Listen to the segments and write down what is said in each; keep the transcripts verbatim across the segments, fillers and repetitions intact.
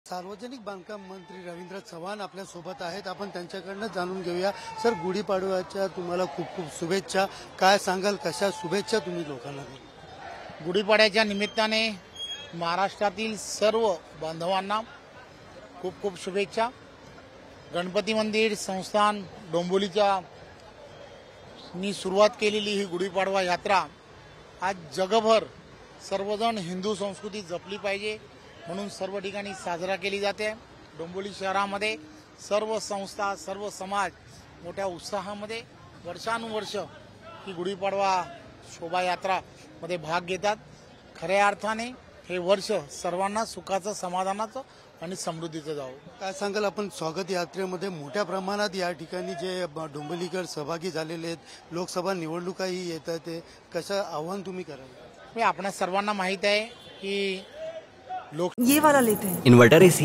सार्वजनिक बांधकाम मंत्री रवींद्र चव्हाण आपल्या सोबत आहेत। आपण त्यांच्याकडनं जाणून घेऊया। सर, गुढीपाडव्याच्या तुम्हाला खूप खूप शुभेच्छा। काय सांगाल, कशा शुभेच्छा तुम्ही लोकांना दिल्या? गुढीपाडव्याच्या निमित्ताने महाराष्ट्रातील सर्व बांधवांना खूप खूप शुभेच्छा। गणपती मंदिर संस्थान डोंबिवलीच्या नी सुरुवात केलेली ही गुढीपाडवा यात्रा आज जगभर सर्वजण हिंदू संस्कृती जपली पाहिजे म्हणून सर्व ठिकाणी साजरा केली जाते। डोंबिवली शहरामध्ये सर्व संस्था सर्व समाज मोठ्या उत्साहामध्ये वर्षानुवर्ष ही गुढीपाडवा शोभायात्रा मध्ये भाग घेतात। खऱ्या अर्थाने हे वर्ष सर्वांना सुखाचं समाधानाचं आणि समृद्धीचं जावं। काय सांगाल, आपण स्वागत यात्रेमध्ये मोठ्या प्रमाणात या ठिकाणी जे डोंबिवलीकर सहभागी झालेले आहेत, लोकसभा निवडणुकाही येत आहेत, ते कसं आव्हान तुम्ही कराल? आपणा सर्वांना माहित आहे की लोक ये वाला लेते हैं। Inverter AC.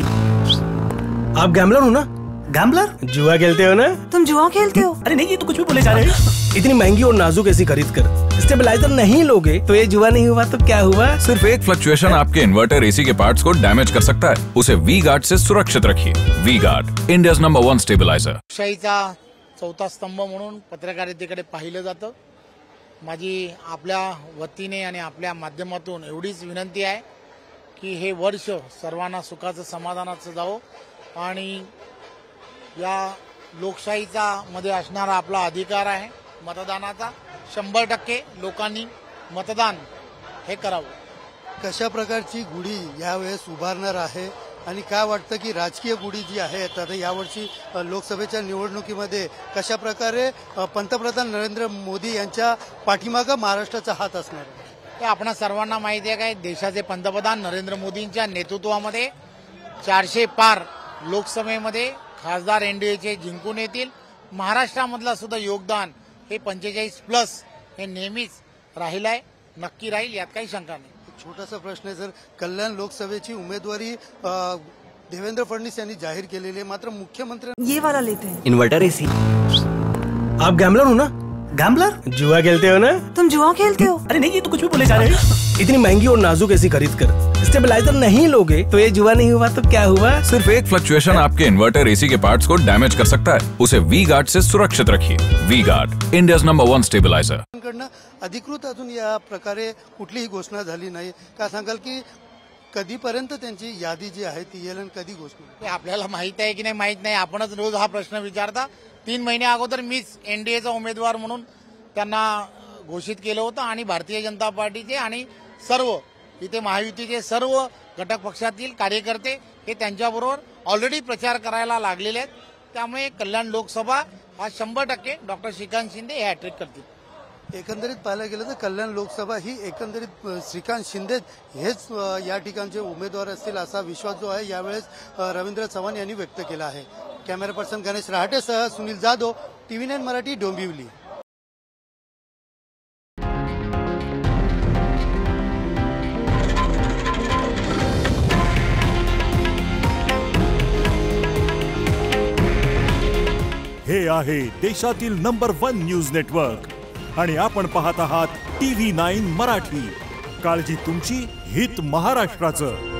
आप गैम्बलर हो ना? गैम्बलर? जुआ खेलते हो ना? तुम जुआ खेलते हो? अरे नहीं, ये तो कुछ भी बोले जा रहे हैं। इतनी महंगी और नाजुक एसी खरीद कर स्टेबलाइजर नहीं लोगे तो ये जुआ नहीं हुआ तो क्या हुआ? सिर्फ एक फ्लक्चुएशन आपके इन्वर्टर एसी के पार्ट्स को डैमेज कर सकता है। उसे वी गार्ड से सुरक्षित रखिए। V Guard, India's number one stabiliser. लोकशाहीचा चौथा स्तंभ म्हणून पत्रकारितेकडे पाहिलं जातं। माझी आपल्या वतीने आणि आपल्या माध्यमातून एवढीच विनंती आहे की हे वर्ष सर्वांना सुखाचं समाधानाचं जावं आणि या लोकशाहीचा मध्ये असणारा आपला अधिकार आहे मतदानाचा, शंभर टक्के लोकांनी मतदान हे करावं। कशा प्रकारची गुढी यावेळेस उभारणार आहे आणि काय वाटतं की राजकीय गुढी जी आहे आता यावर्षी लोकसभेच्या निवडणुकीमध्ये कशा प्रकारे पंतप्रधान नरेंद्र मोदी यांच्या पाठीमागे महाराष्ट्राचा हात असणार आहे? ते आपणा सर्वांना माहिती आहे काय, देशाचे पंतप्रधान नरेंद्र मोदींच्या नेतृत्वामध्ये चारशे पार लोकसभेमध्ये खासदार एनडीएचे जिंकून येतील। महाराष्ट्रामधला सुद्धा योगदान हे पंचेचाळीस प्लस हे नेहमीच राहिलं आहे, नक्की राहील, यात काही शंका नाही। छोटासा प्रश्न आहे सर, कल्याण लोकसभेची उमेदवारी देवेंद्र फडणवीस यांनी जाहीर केलेली आहे, मात्र मुख्यमंत्री ये वाला लेते हैं। Inverter AC. आप गैम्बलर हो ना? गैम्बलर? जुआ खेलते हो ना? तुम जुआ खेलते हो? अरे नहीं, ये तो कुछ भी बोले जा रहे हैं। इतनी महंगी और नाजुक एसी खरीद कर स्टेबलाइजर नहीं लोगे तो ये जुआ नहीं हुआ तो क्या हुआ? सिर्फ एक फ्लक्चुएशन आपके इन्वर्टर एसी के पार्ट्स को डैमेज कर सकता है। उसे वी गार्ड से सुरक्षित रखिए। V Guard, India's number one stabiliser. अधिकृत अजून या प्रकारे कुठलीही घोषणा झाली नाही। काय सांगाल की कधीपर्यंत त्यांची यादी जी आहे ती येईल, कधी घोषणा? आपल्याला माहित आहे की नाही माहित नाही, आपणच रोज हा प्रश्न विचारता। तीन महिने अगोदर मीच एनडीएचा उमेदवार म्हणून त्यांना घोषित केलं होतं आणि भारतीय जनता पार्टीचे आणि सर्व इथे महायुतीचे सर्व घटक पक्षातील कार्यकर्ते हे त्यांच्याबरोबर ऑलरेडी प्रचार करायला लागलेले आहेत। त्यामुळे कल्याण लोकसभा हा शंभर टक्के डॉक्टर श्रीकांत शिंदे हे हॅट्रिक करतील। एकंदरीत पाहायला गेलं तर कल्याण लोकसभा ही एकंदरीत श्रीकांत शिंदे हेच या ठिकाणचे उमेदवार असतील असा विश्वास जो आहे यावेळेस रवींद्र चव्हाण यांनी व्यक्त केला आहे। कॅमेरा पर्सन गणेश रहाटेसह सुनील जाधव, टीव्ही नाईन मराठी, डोंबिवली। हे आहे देशातील नंबर वन न्यूज नेटवर्क आणि आपण पाहत आहात टीव्ही नाईन मराठी। काळजी तुमची, हित महाराष्ट्राचं।